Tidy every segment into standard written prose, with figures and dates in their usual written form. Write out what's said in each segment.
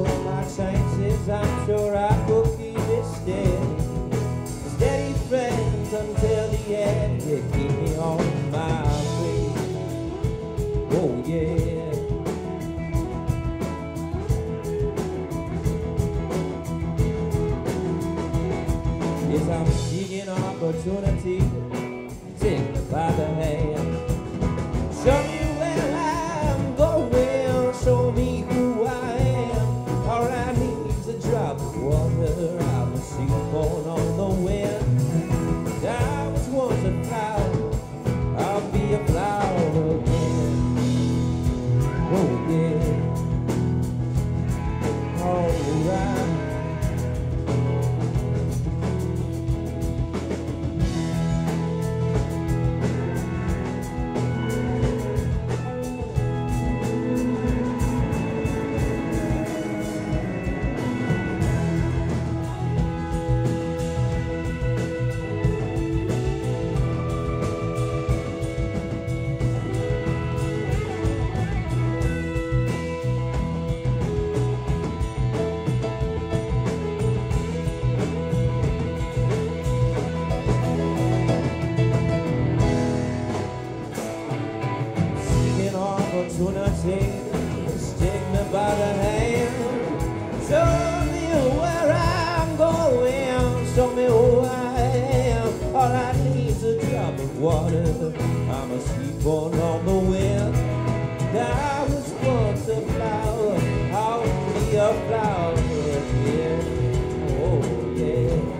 took my chances, I'm sure I could keep it steady. Steady friends until the end, you keep me on my way. Oh yeah. Yes, I'm seeking opportunity, take me by the hand. Show me where I'm going, show me who I am. All I need is a drop of water, I'm a sea born on the wind. I was once a flower, I'll be a flower again. Oh yeah, alright. Opportunity, stick me by the hand. Show me where I'm going, show me who I am. All I need is a drop of water, I'm a sleeping on the wind. I was once a flower, I'll be a flower again. Oh yeah.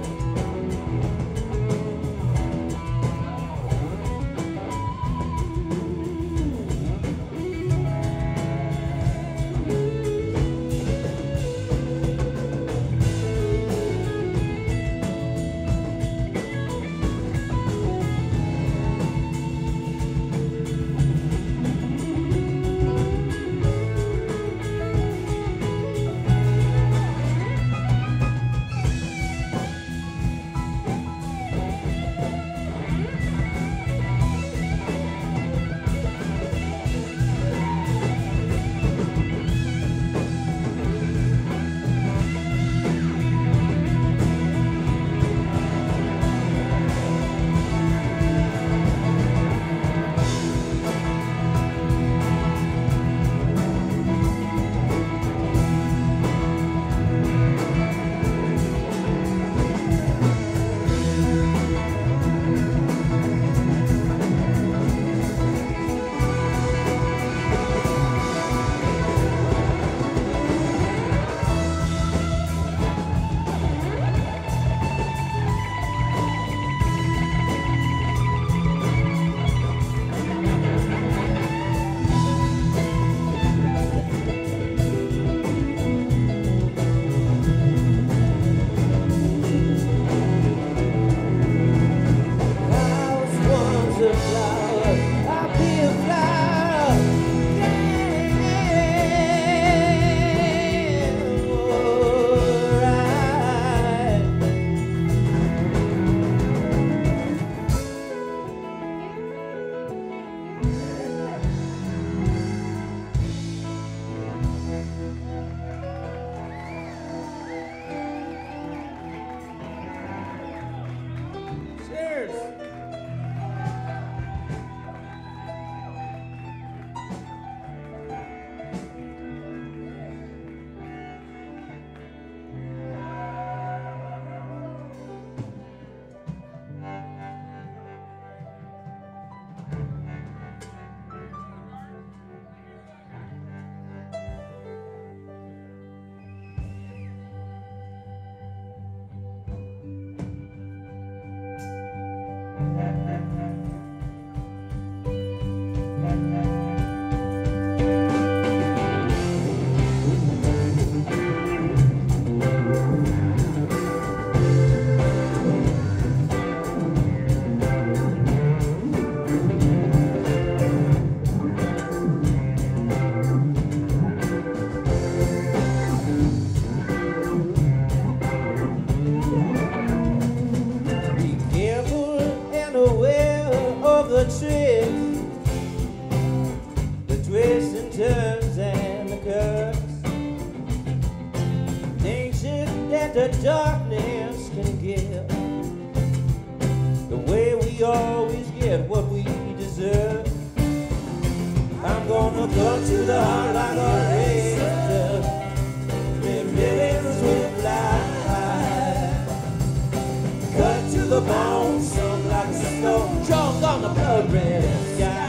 as the darkness can give. The way we always get what we deserve. I'm gonna cut to the heart like a razor. Red ribbons will fly. Cut to the bone, sung like a stone. Drunk on the blood red sky.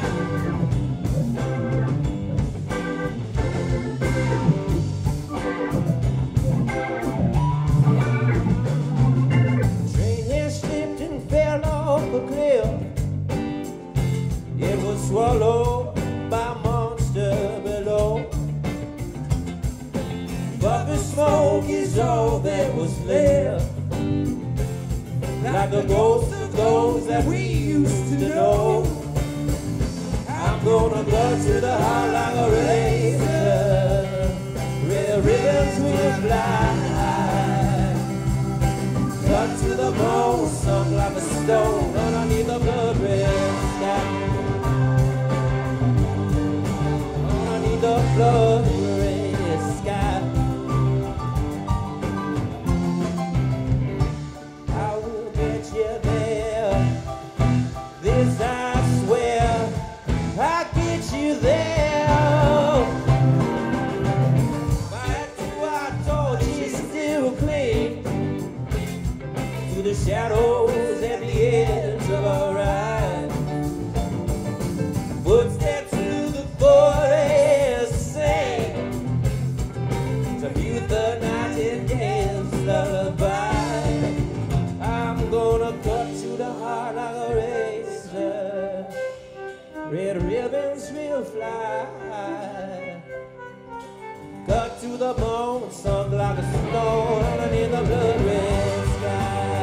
Train has slipped and fell off a cliff. It was swallowed by a monster below. But the smoke is all that was left, like the ghosts of those that we used to know. I'm gonna cut to the heart like a razor. Red ribbons will fly. Cut to the bone, sunk like a stone underneath the blood red sky. Underneath the blood red sky. I will get you there. This I swear, I'll get you there. Back to our torches still cling to the shadows at the edge of our ride. Footsteps through the forest sing to mute the nightingale's lullaby. I'm gonna cut to the heart like a razor. Red ribbons will fly. Cut to the bone, sunk like a stone underneath the blood red sky.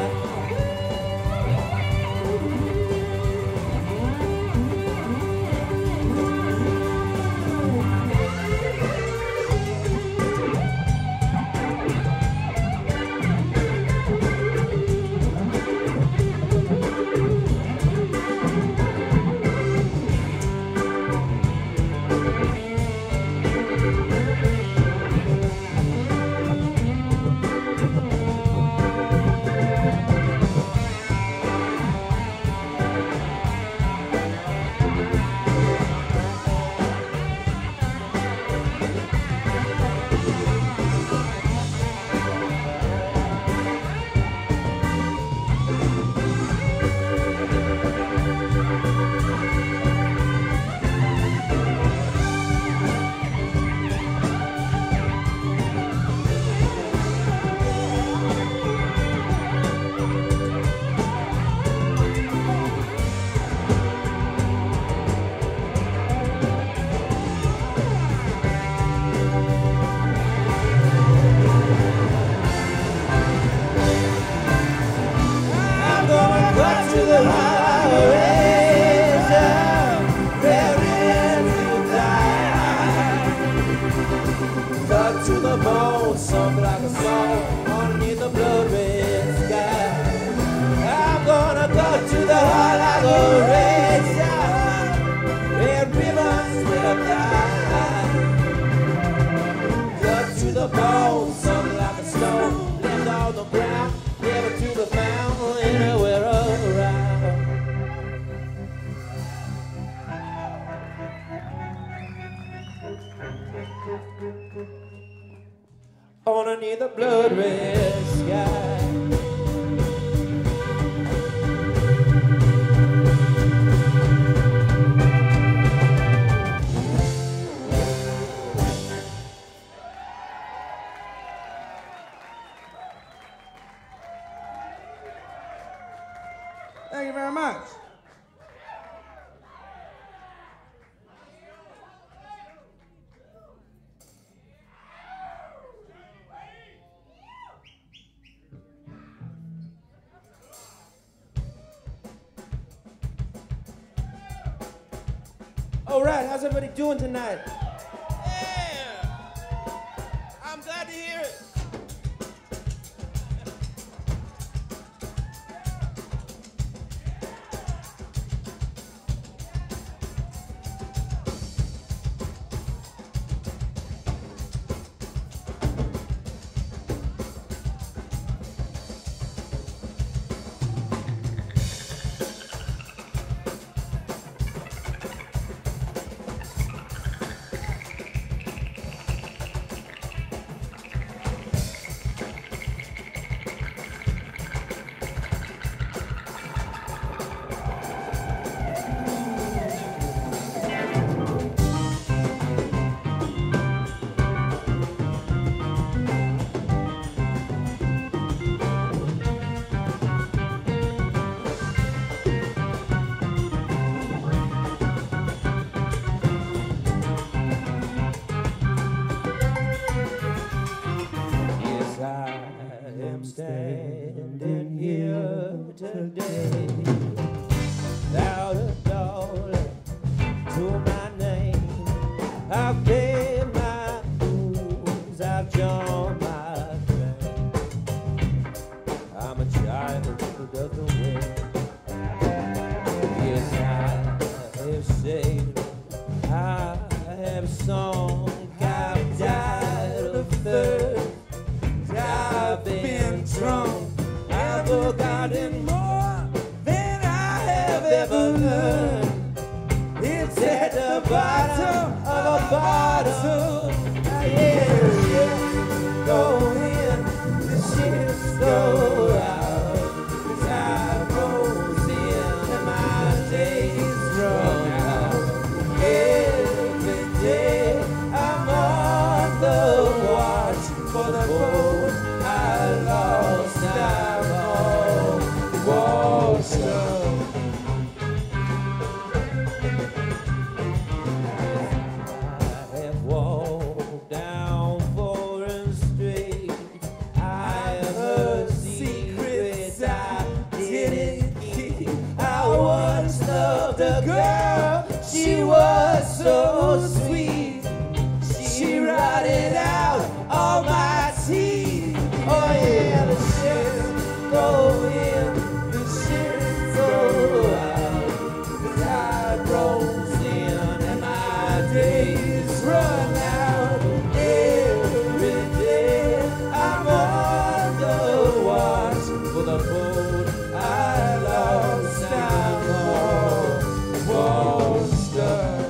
To the bone, sunk like a song underneath the blood red sky. I'm gonna cut to the heart like a razor. Red ribbons will fly. Cut to the bone, sunk like a stone. Left on the ground, never to be found anywhere around. Underneath the blood red sky. Thank you very much. All right, how's everybody doing tonight? Yeah! I'm glad to hear it. standing here today without a dollar to my name. I've paid my dues, I've drawn my claim. I'm a child who doesn't win. Yes, I have saved, I have sung, I've died of thirst, I've been drunk, I've forgotten more than I have ever learned. It's at the bottom of a bottle. Yeah, the ships go in, the ships go out. The tide rolls in and my days run out. Every day I'm on the watch for the boat I lost. I'm all washed up. I have walked down foreign streets. I have heard secrets I didn't keep. I once loved a girl, she was so sweet. She rotted out all my teeth. Oh yeah, the ships go in, the ships go out. The tide rolls in and my days run out. Every day I'm on the watch for the boat I lost. I'm all washed up.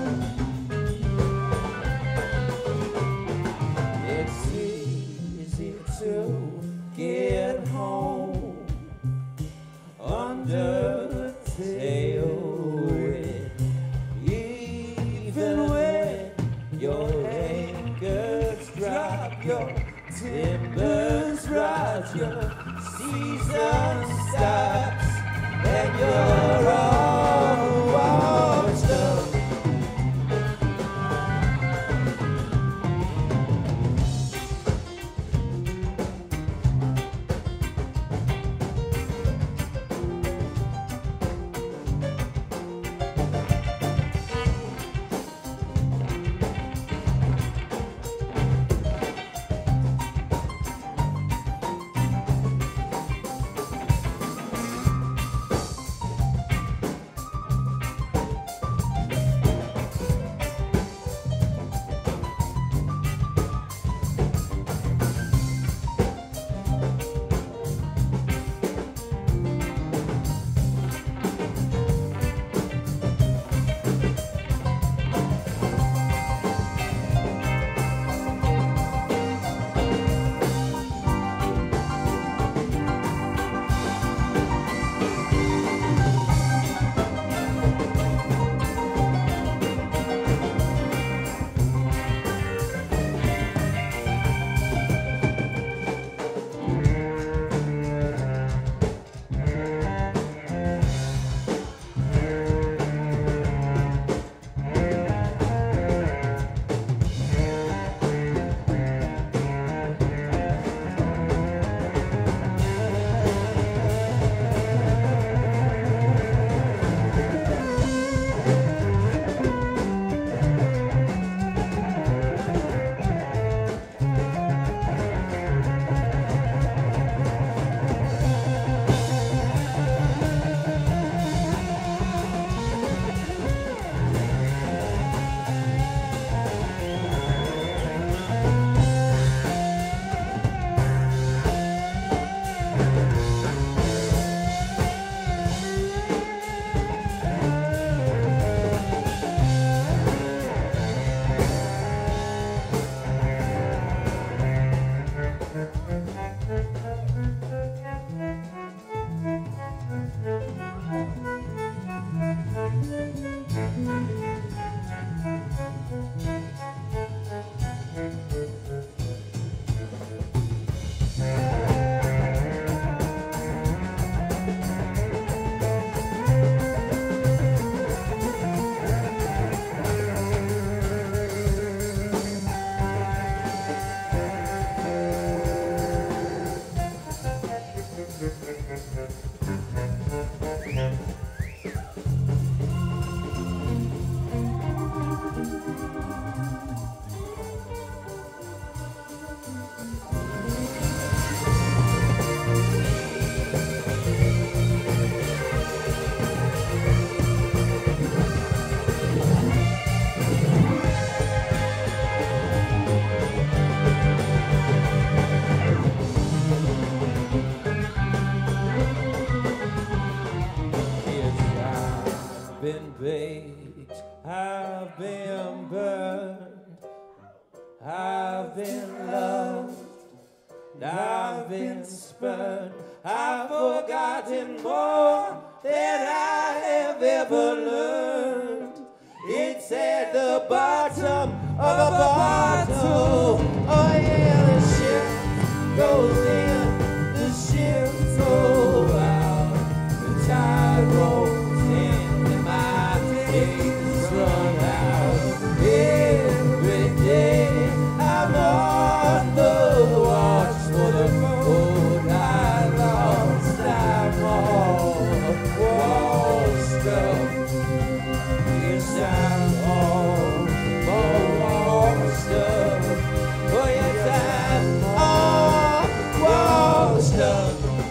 It's easy to get home under the tailwind, even when your anchors drop, your timbers rot, your season stops, and you're all washed up. baked, I've been burned, I've been loved, I've been spurned, I've forgotten more than I have ever learned. It's at the bottom of a bottle. Oh yeah, the ship goes in, the ship goes out, the tide rolls in, and my days run out. Every day I'm on the watch for the boat I lost. I'm all washed up. Yes, I'm all washed up. Oh yes, I'm all washed up.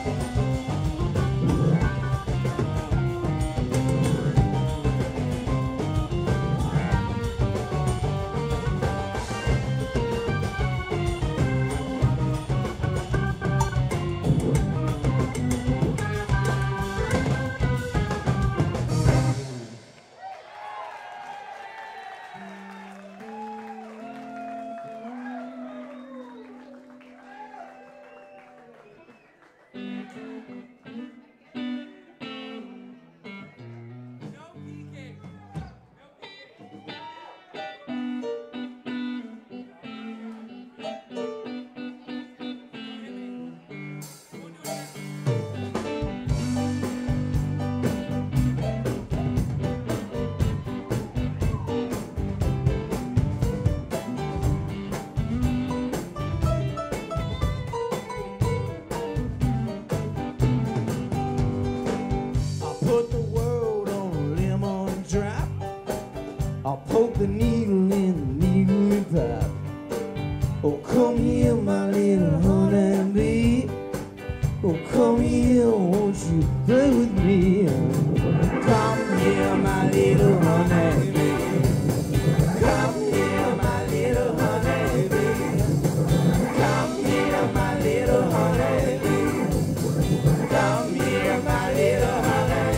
Put the world on a lemon drop. I'll poke the needle in the needle pipe. Oh, come here, my little honeybee. Oh, come here, won't you play with me? Come here, my little honeybee. Come here, my little honeybee. Come here, my little honeybee. Come here, my little honeybee.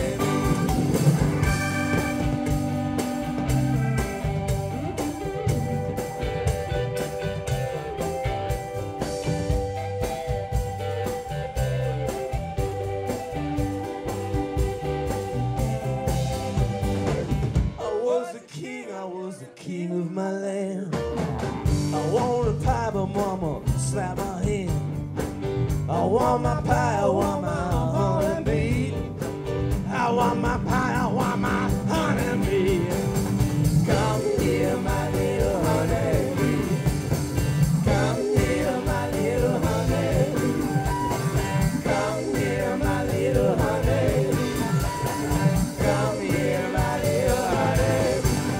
I was the king of my land. I want a pie, but mama slap my hand. I want my pie, I want my honeybee. I want my pie, I want my honeybee. Come here, my little honeybee. Come here, my little honeybee. Come here, my little honeybee. Come here, my little honeybee.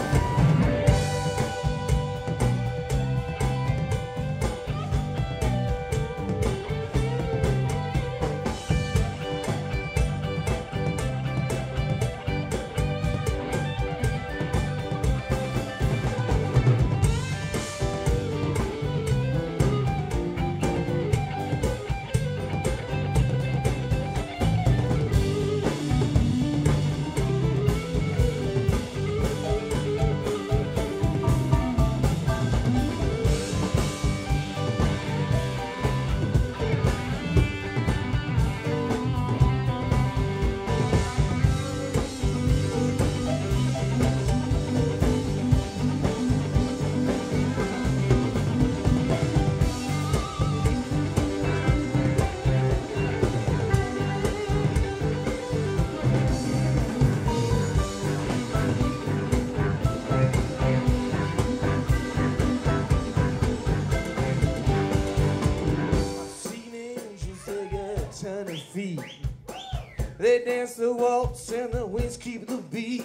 Feet. They dance the waltz and the winds keep the beat.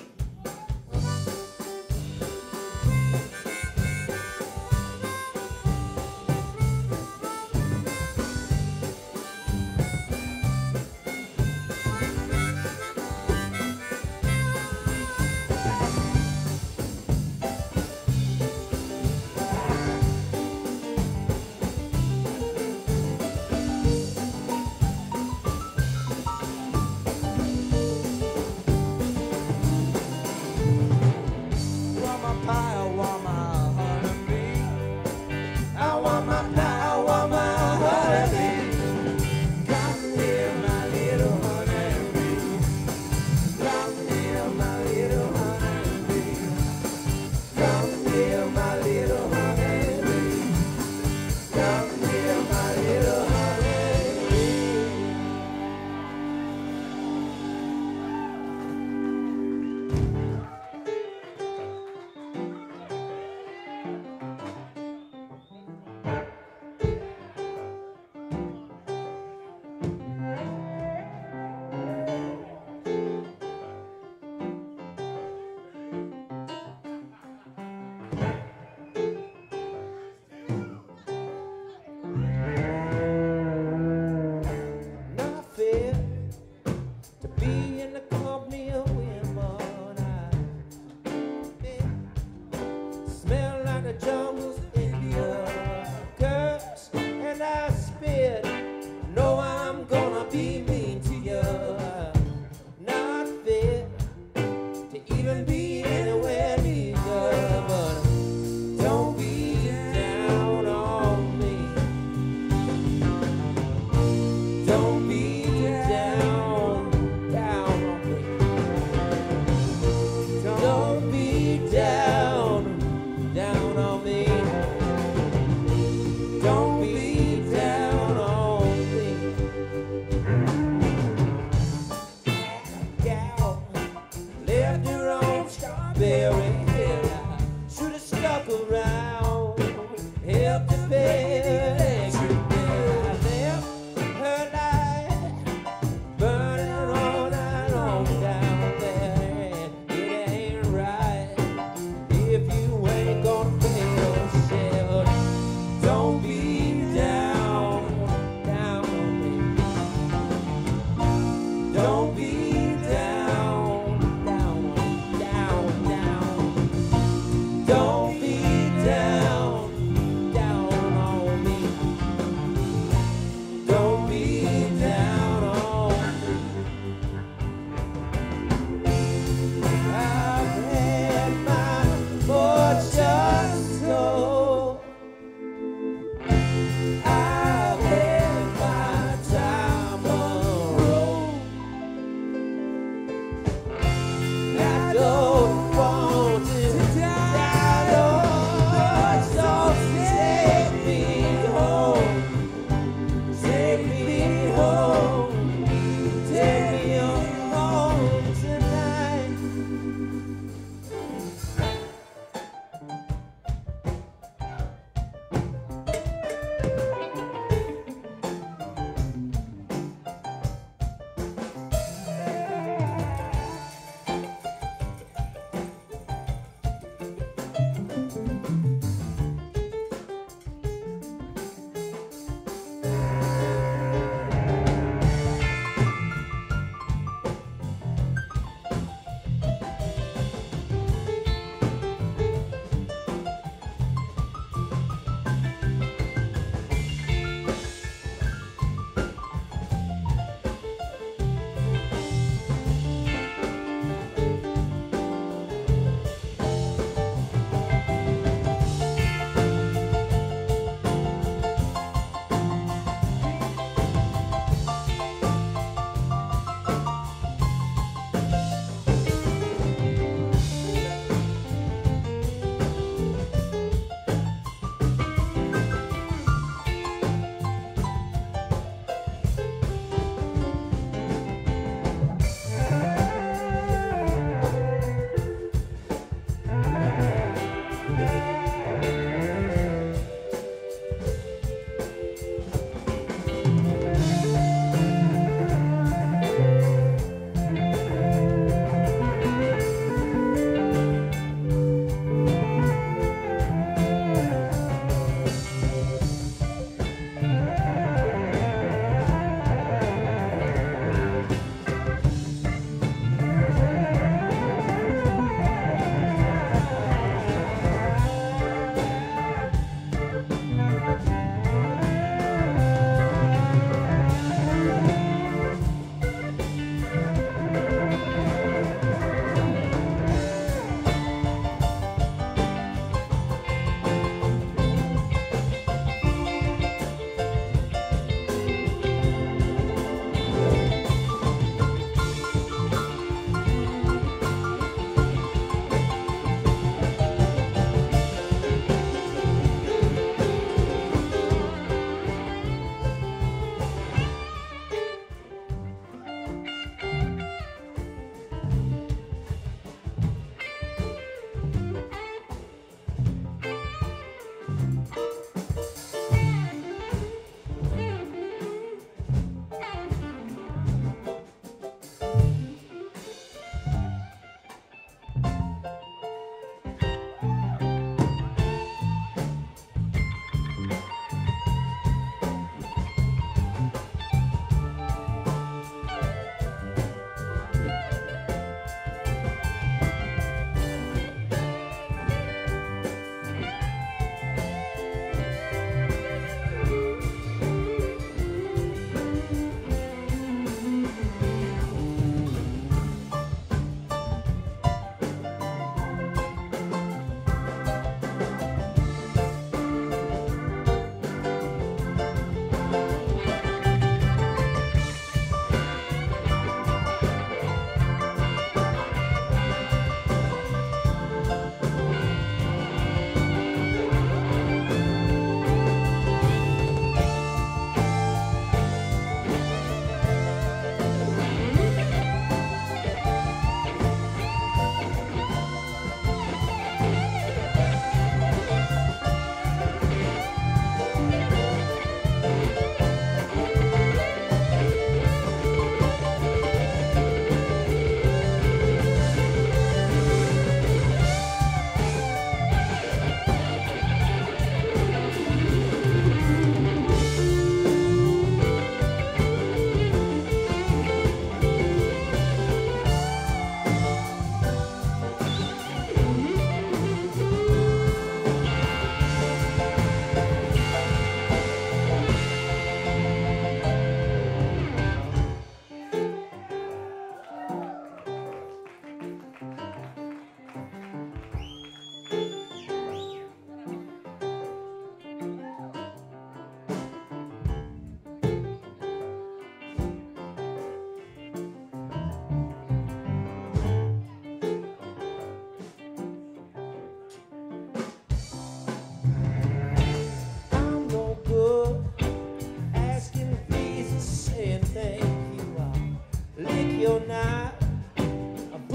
home, take me home tonight.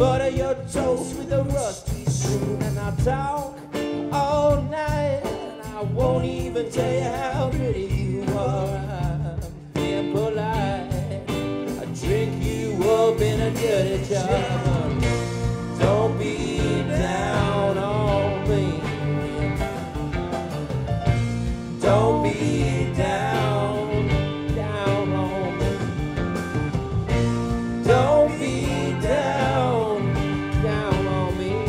butter your toast with a rusty spoon, and I'll talk all night, and I won't even tell you how pretty you are. I'm being polite. I drink you up in a dirty jar. Don't be down on me. Don't be down, down on me. Don't be down, down on me.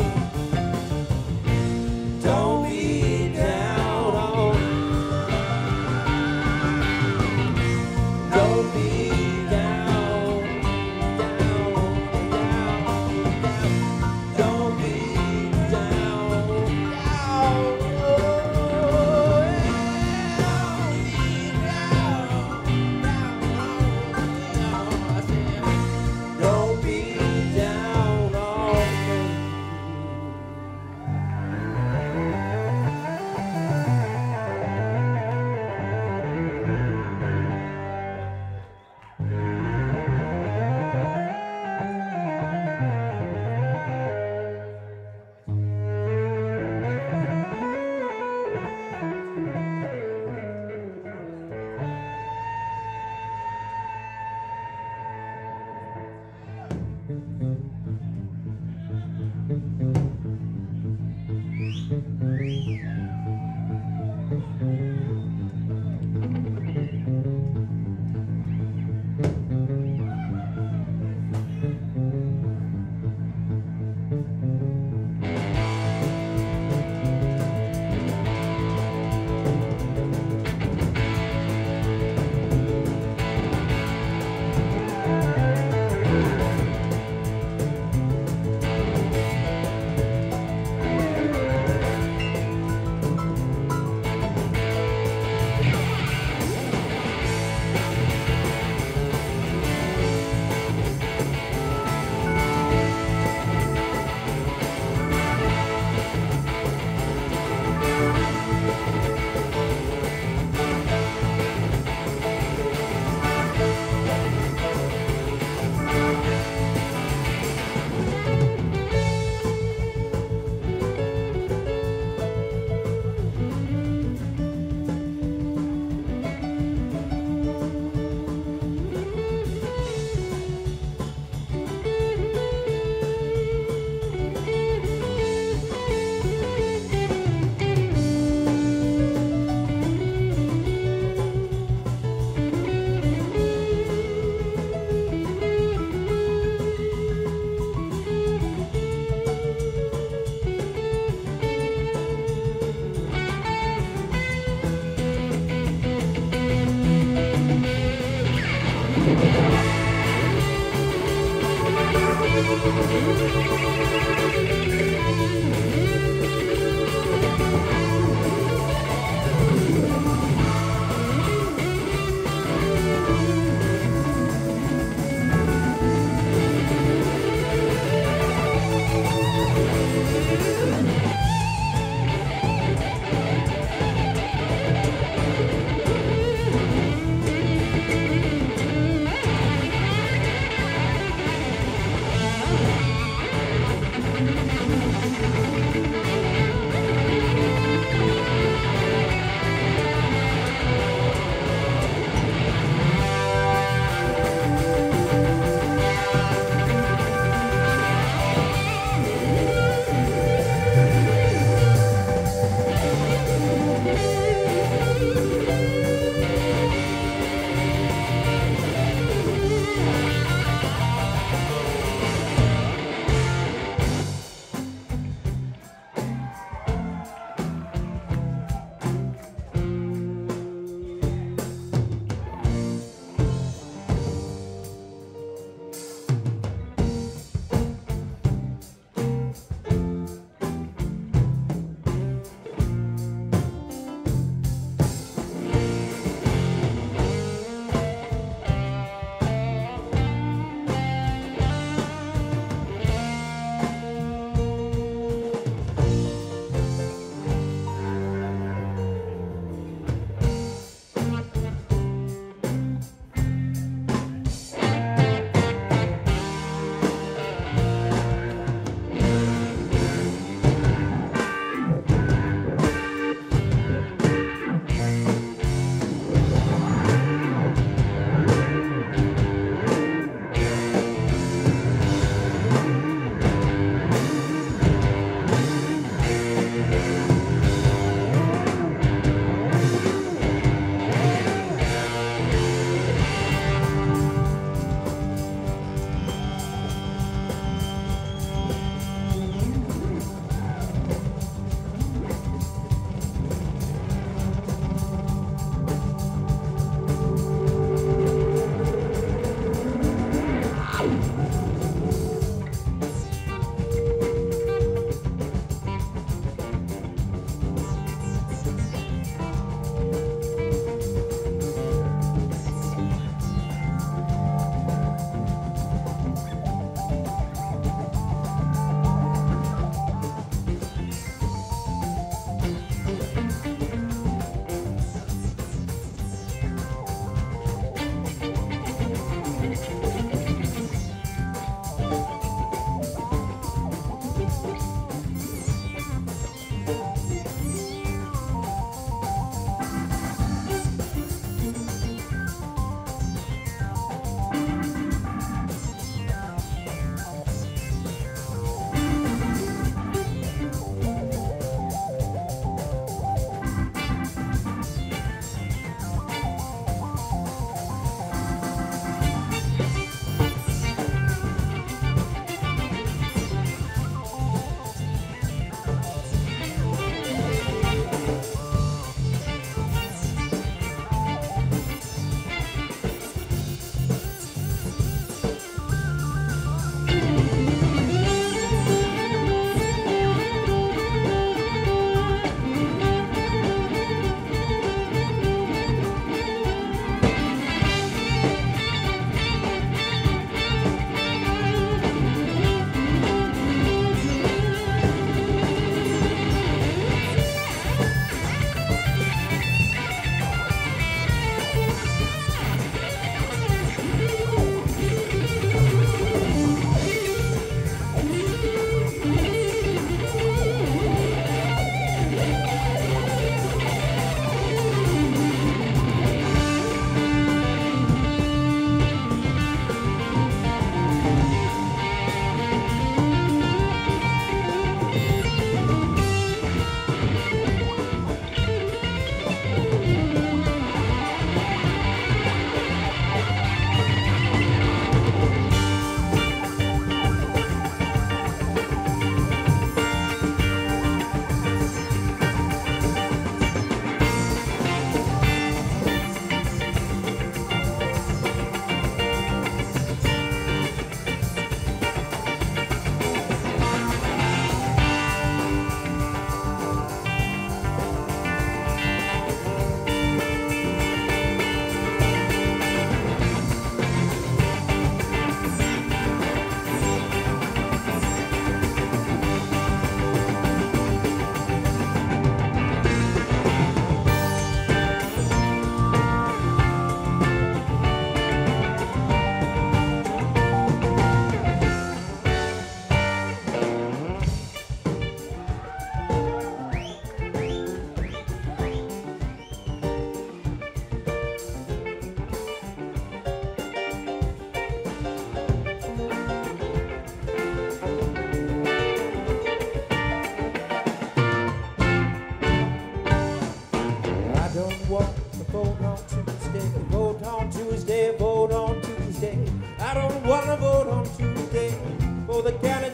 Don't be down on me. Don't be down, down, down, down. Don't be down, down. Don't be down on me.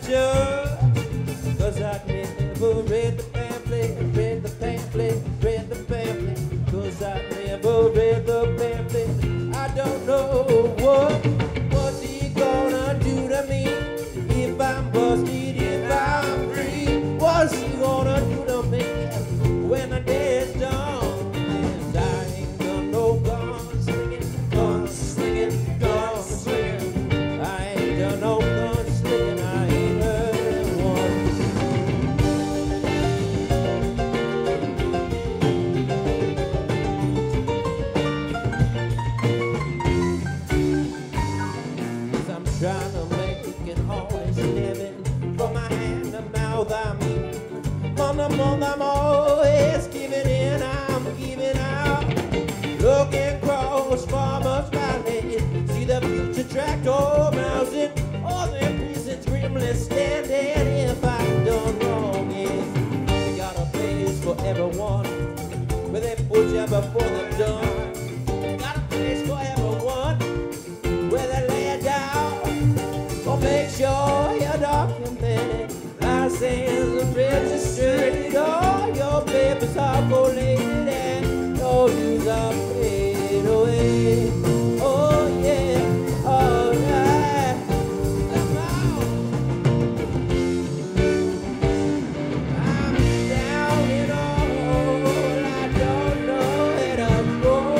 sure, 'cause I never read the pamphlet, read the pamphlet, read the pamphlet, 'cause I never read the pamphlet. I don't know what's he gonna do to me if I'm busted, if I'm free. What's he gonna do to me when the day's done? Yes, I ain't done no gun slinging, gun slinging, gun slinging. I ain't done no gun slinging, I ain't heard one. I'm trying to make an honest living from my hand to mouth. I mean, from the month I'm always giving in, I'm giving out. Looking across Farmers Valley, see the future tractor browsing, all them prisons grimly standing. If I've done wrong, yes, we got a place for everyone where they put you before they're done. Got a place for everyone where they lay down. So make sure you're documented, license and registered. All your papers are collated and your dues are paid away. Oh yeah, alright. Come on. I'm down in a hole, I don't know where to go.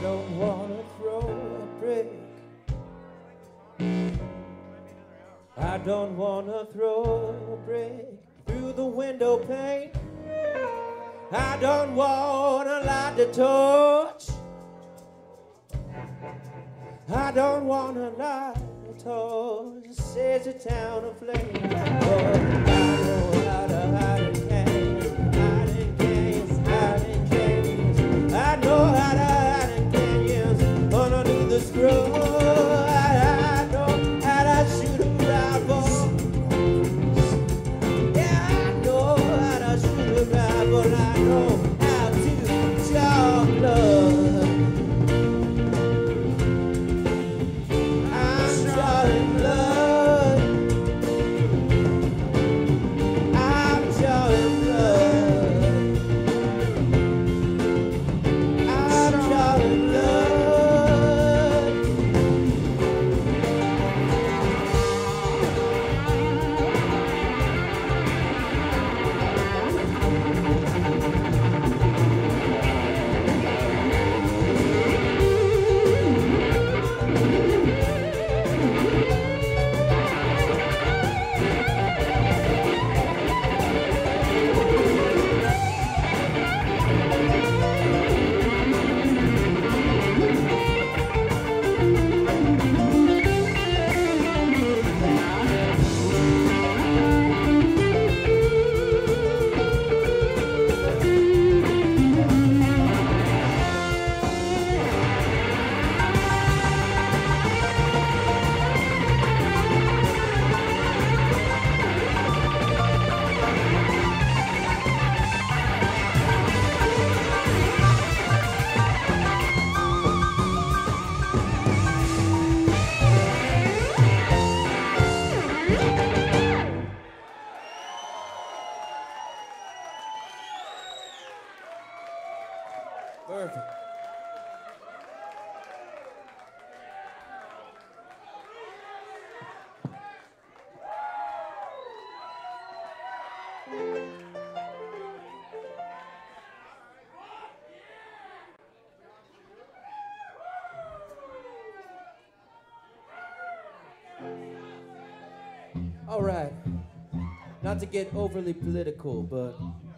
don't wanna throw a brick. I don't wanna throw a brick through the window pane. I don't wanna light the torch. I don't wanna light the torch. It sets a town aflame. Oh, I know how to hide in caves, hide in caves, hide in caves. I know how to hide in canyons underneath the scroll. I know how to shoot a rifle. Yeah, I know how to shoot a rifle. I know how to draw blood. I'm drawing blood. I'm drawing blood. I'm drawing blood. Perfect. All right. Not to get overly political, but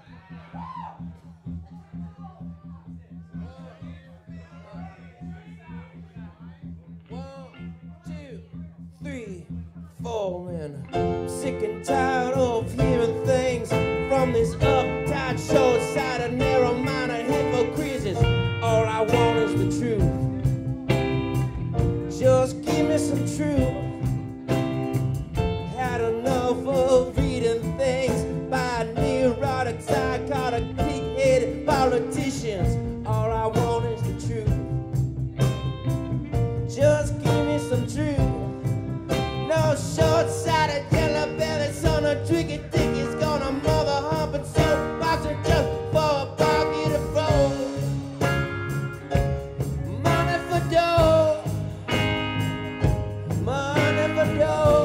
man. I'm sick and tired of hearing things from this uptight, short-sighted, narrow-minded hypocrites. All I want is the truth. Just give me some truth. Had enough of reading things by neurotic, psychotic, pig-headed politicians. All I want is the truth. Just give me some truth. No short-sighted, yellow-bellied son of tricky dick is gonna mother hump and soapbox her just for a pocket of gold. Money for dough. Money for dough.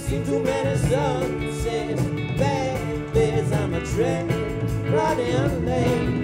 seen too many sunsets, babies, I'm a train running late.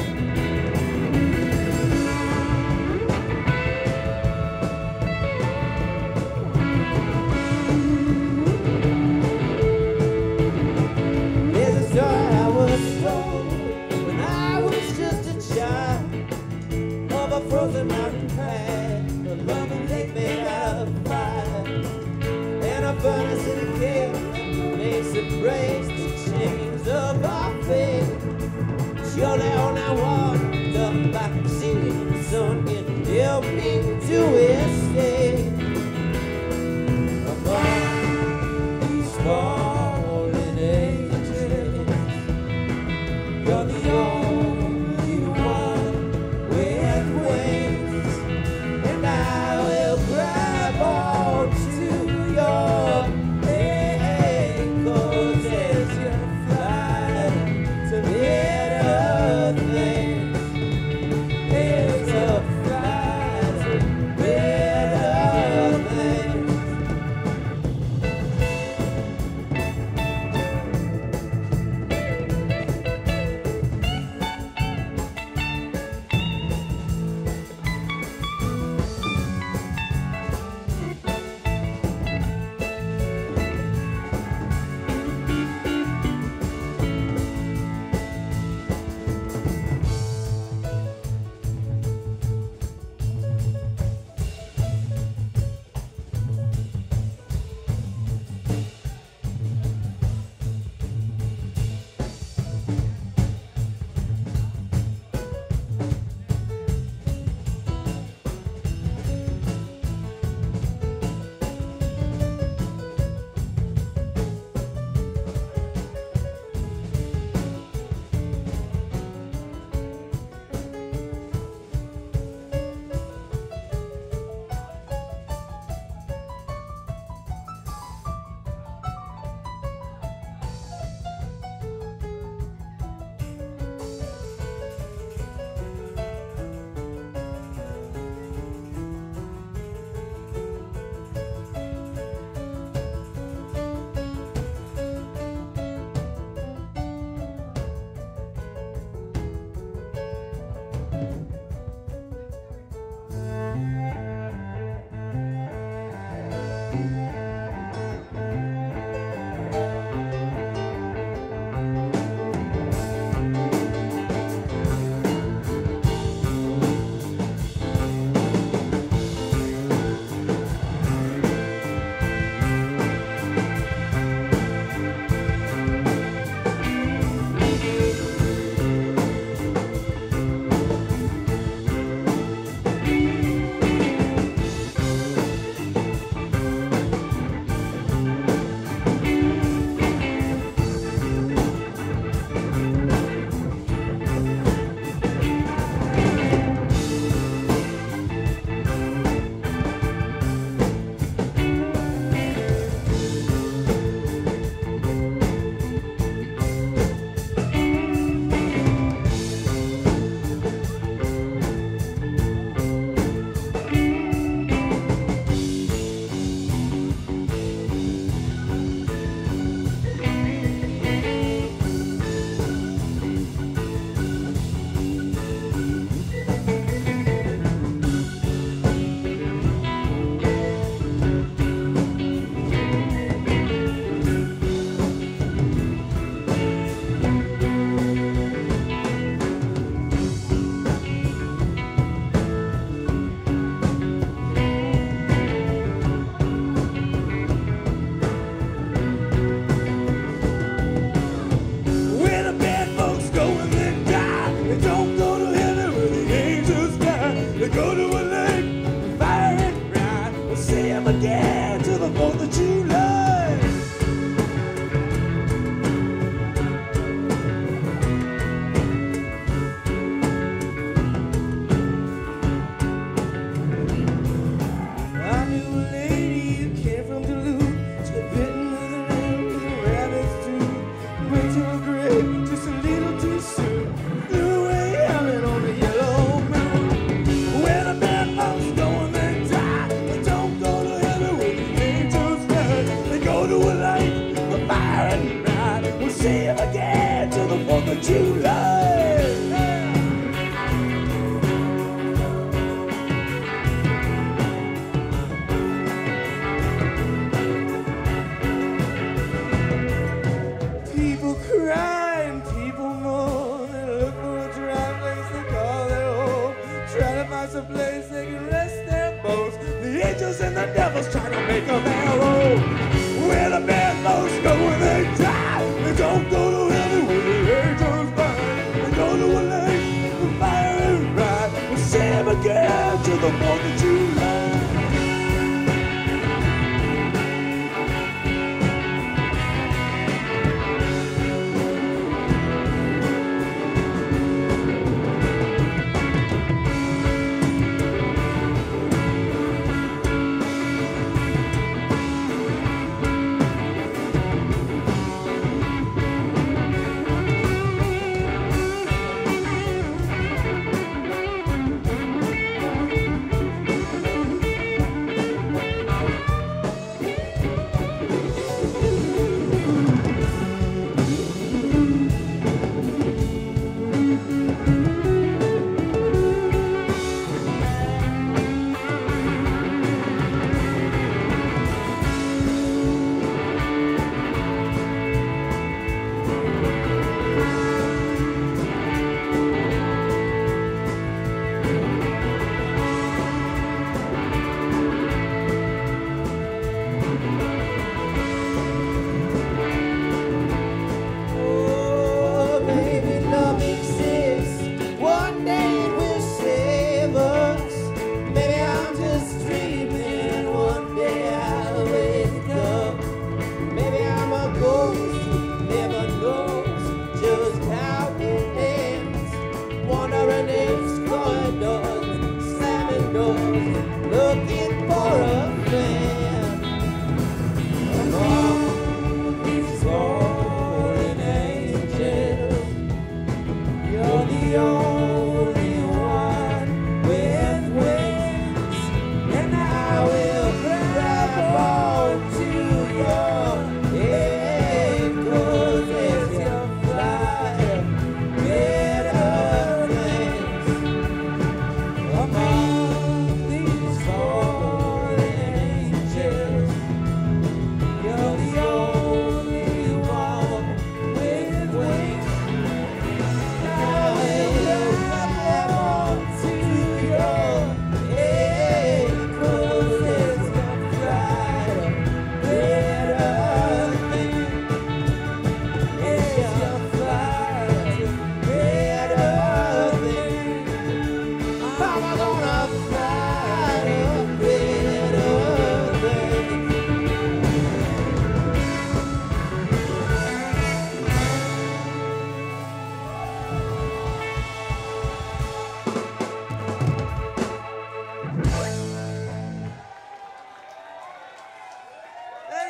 There's a story I was told when I was just a child of a frozen mountain path, a loving lake made out of fire, and a furnace in a cave makes it breaks the chains of our faith. Surely all I want up like the ceiling sun can help me to escape among these fallen angels. You're the only one with wings, and I will grab on to your ankles as you fly to better things. As you fly to better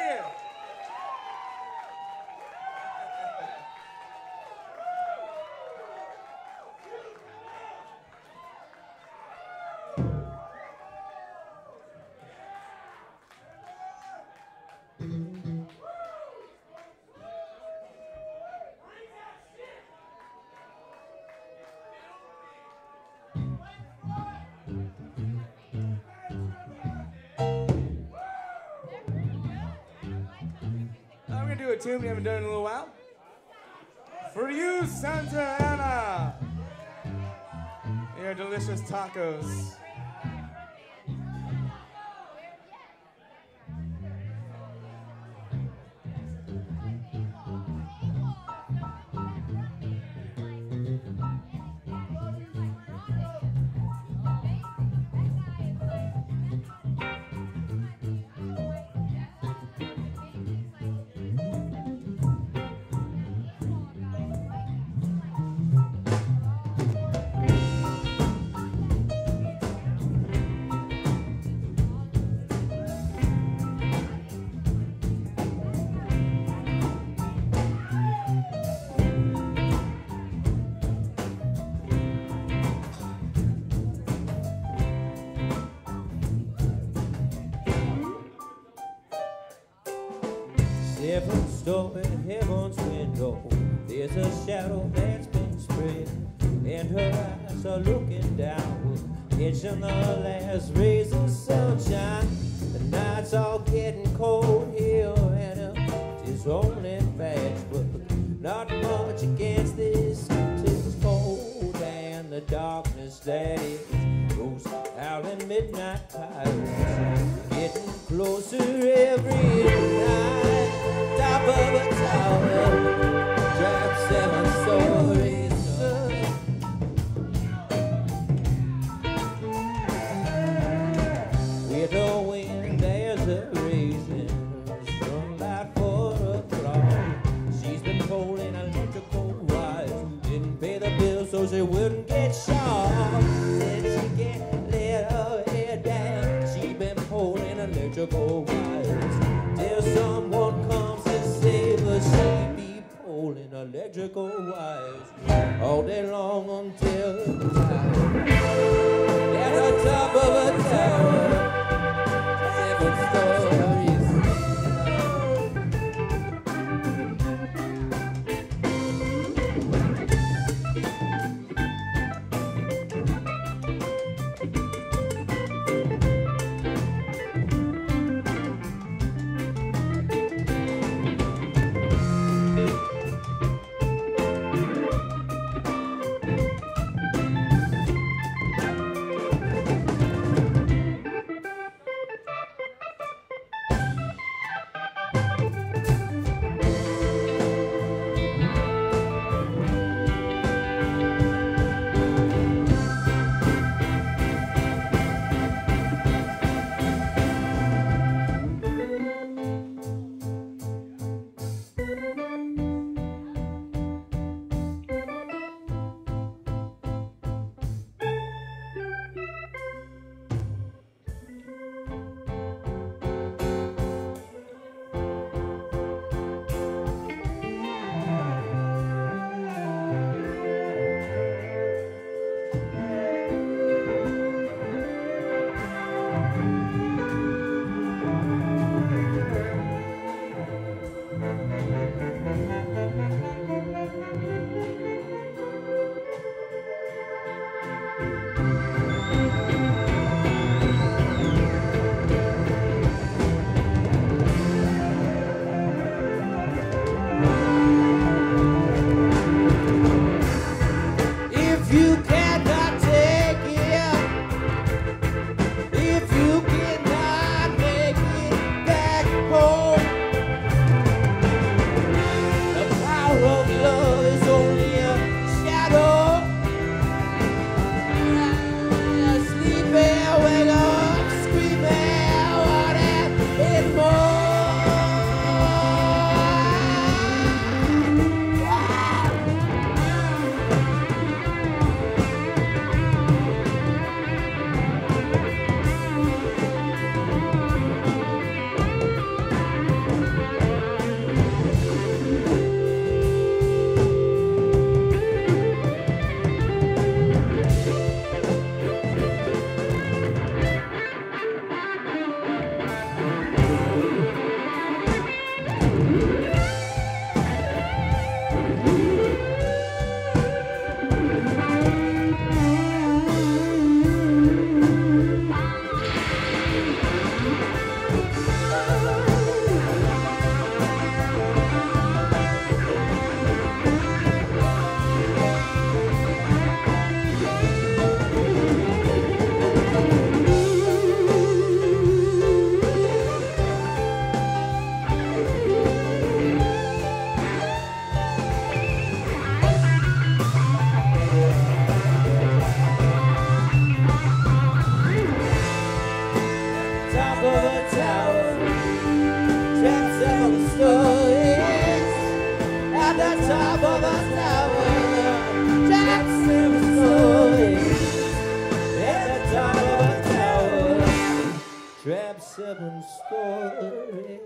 here. I'm gonna do a tune we haven't done in a little while. For you, Santa Ana. Your delicious tacos. Seven-story heaven's window, there's a shadow that's been spread, and her eyes are looking downward, catching the last rays of sunshine. The nights are getting cold here, and it's only fast, but not much against this. It's cold, and the darkness that is goes out in midnight pirates, getting closer every night. Top of a tower, drive 7 stories up. With the wind, there's a raisin, sunlight 4 o'clock. She's been pulling electrical wires, didn't pay the bill so she wouldn't get shot. Then she can't let her head down, she's been pulling electrical wires till someone comes and save her. She be pulling electrical wires all day long until the time at the top of a tower, 7 stories. 7 stories.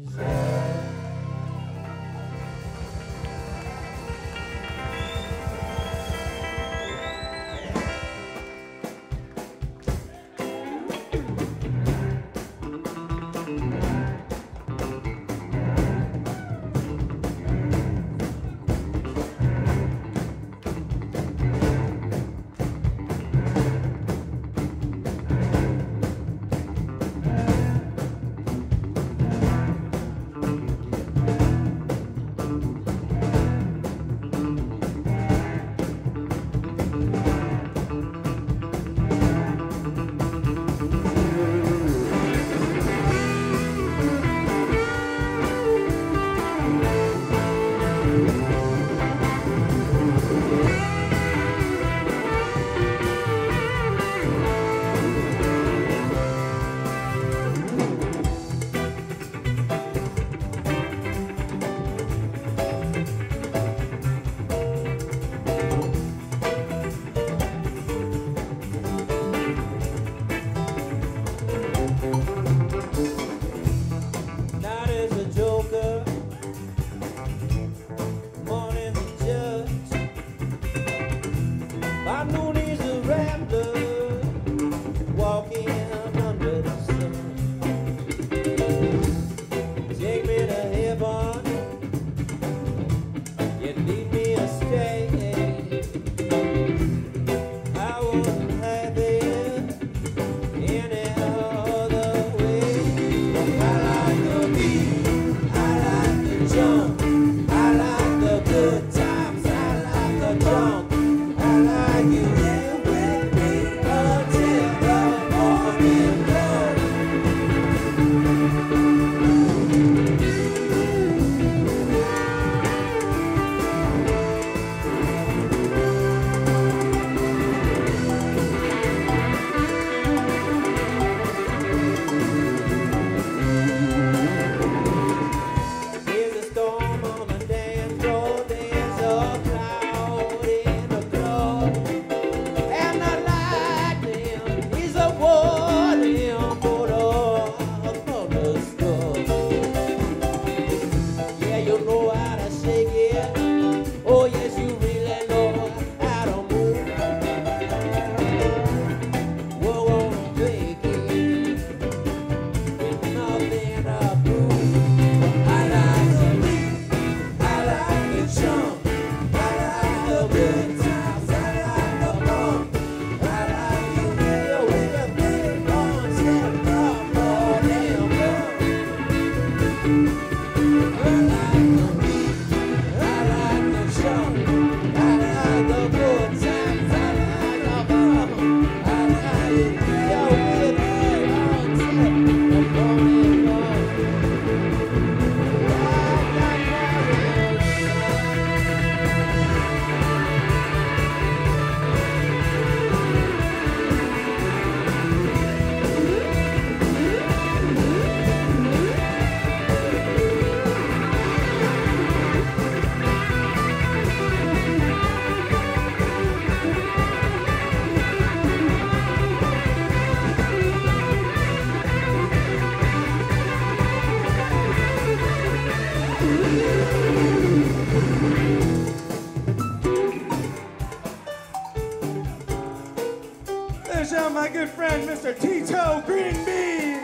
My good friend, Mr. Tito Green Bean.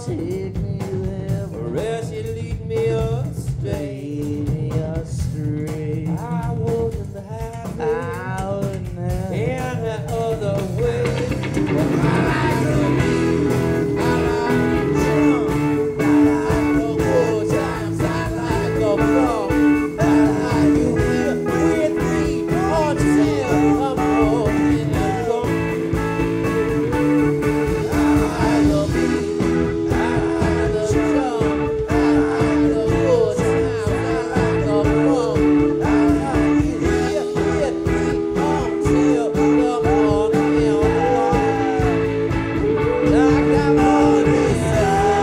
take me there, or else you lead me astray. I wouldn't have it any other way. I like the beat, I like the drum, I like the good times, I like the flow. I like you here with me until I'm broken and gone. I like the beat, I like the drum, I like the good times, I like the flow. I like you here with me until the morning and gone. Like the morning sun.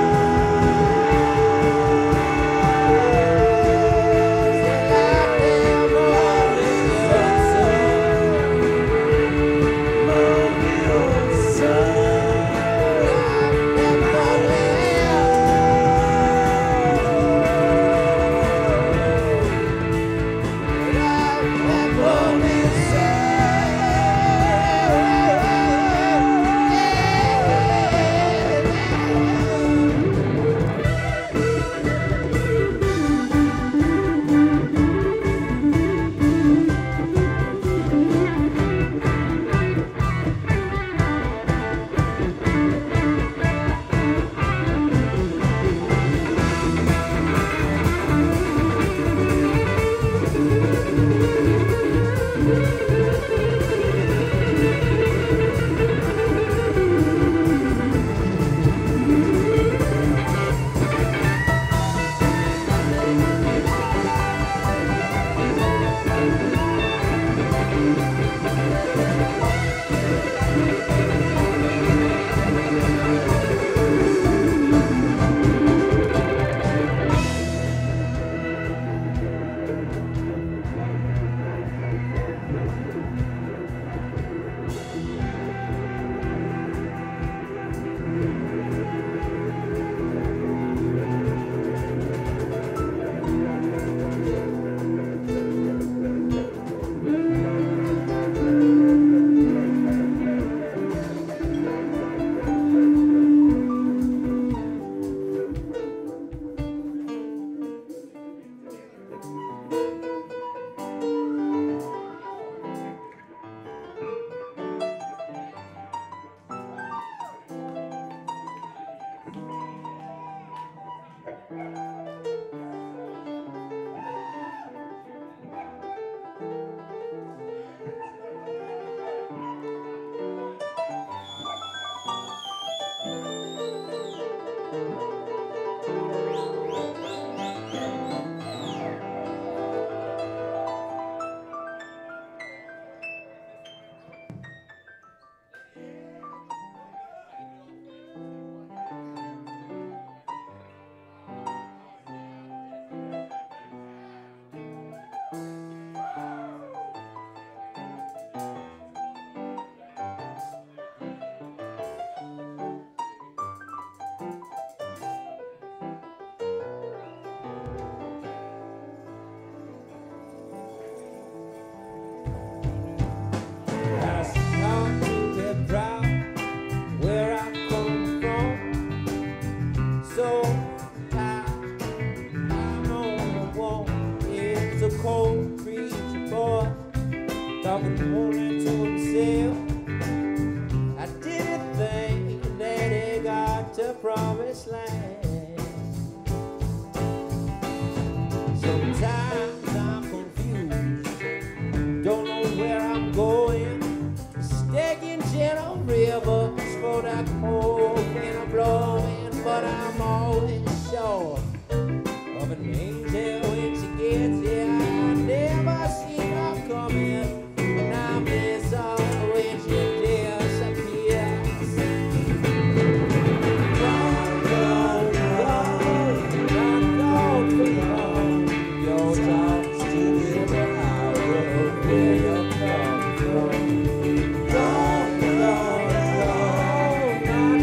Talking only to himself. I didn't think that he got to promised land. Sometimes I'm confused, don't know where I'm going. Staking gentle rivers for that cold wind I'm blowing, but I'm always sure of an angel when she gets here. I never see her coming. And I miss her when she disappears. Gone, gone, gone, gone, gone for long. Your talks to me about where you come from. Gone, gone, gone, not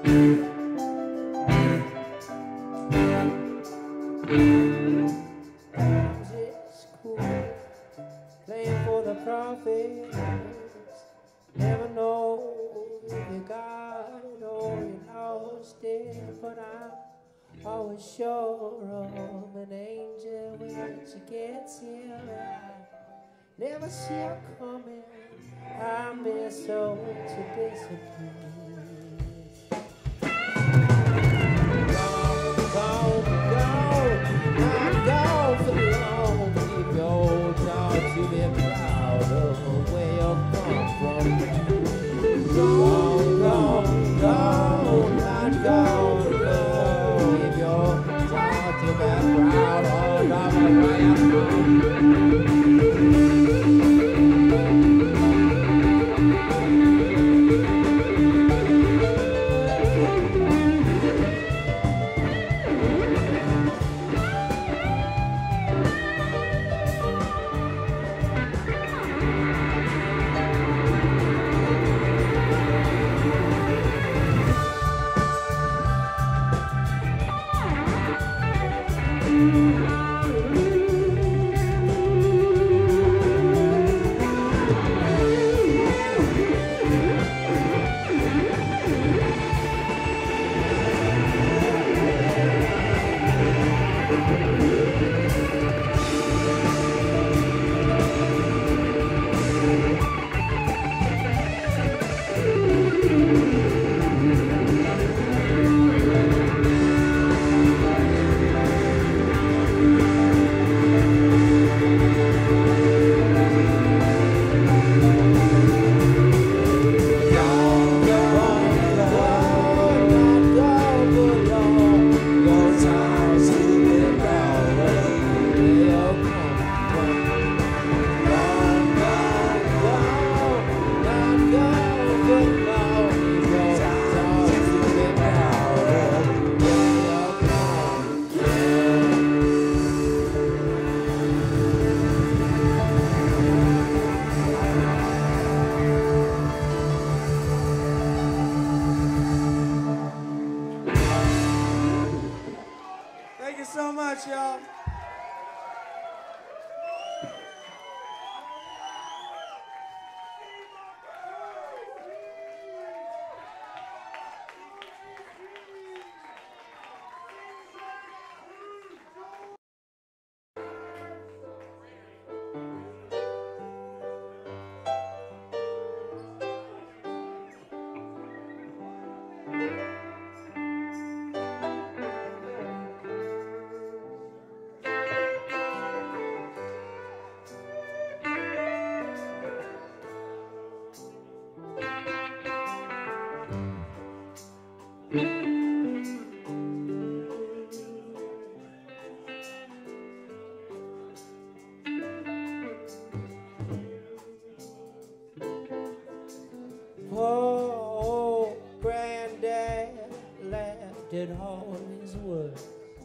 It's cool, playing for the profits. Never know if you got it or you lost it, but I'm always sure of an angel when she gets here. I never see her coming. I'm being so disappointed. So much, y'all. Oh, Granddad laughed at all his words.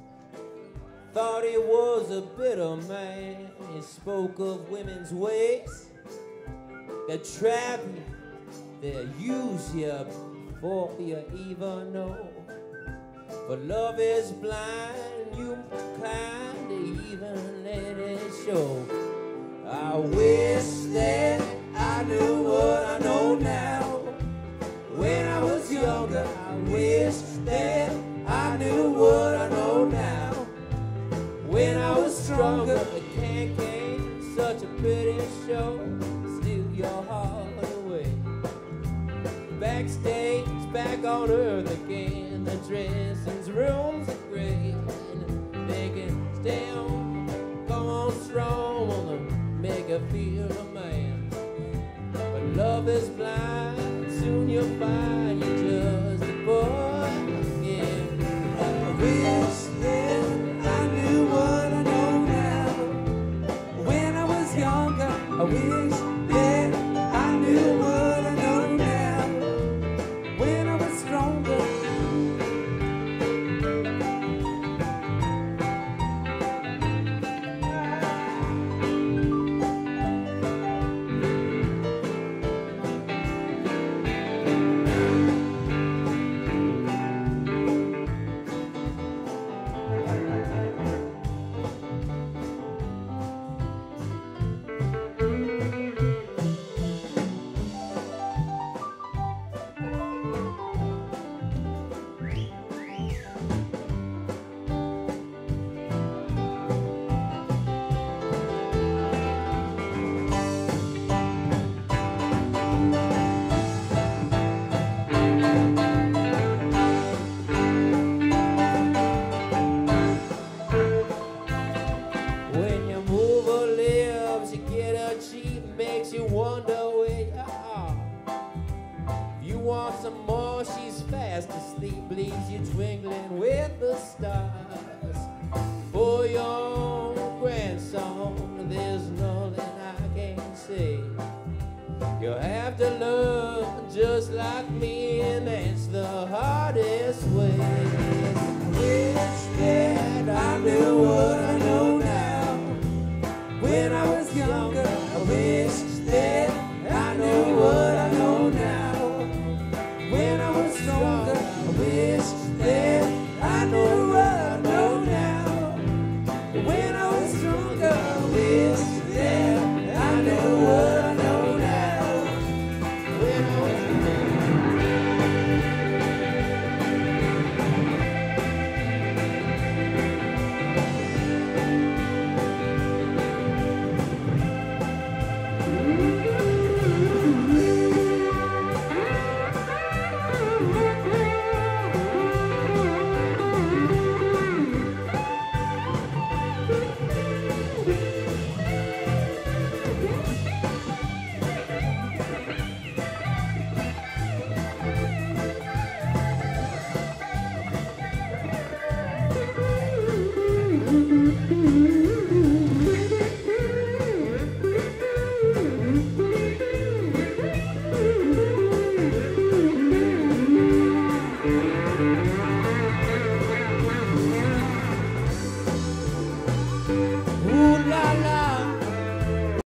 Thought he was a bitter man. He spoke of women's ways. They trap you, they use you before you even know. But love is blind, you kind to even let it show. I wish that I knew what I know now. When I was younger, I wish that I knew what I know now. When I was stronger, the can such a pretty show, steal your heart away. Backstage, back on earth again, the dressing rooms are great. They can stay on, come on strong, wanna make her feel a man. But love is blind, soon you'll find you're just a boy again. I wish that I knew what I know now. When I was younger, I wish that I knew what I know now. When I was stronger. sleep leaves you twinkling with the stars. For your grandson, there's nothing I can say. You have to love just like me, and that's the hardest way. Wish that I knew what I know now. When I was younger, I wish that I knew what I know now. When I was stronger, I wish that I knew what I know now. When I was stronger, I wish that I knew what I know now. When I was Mm-hmm.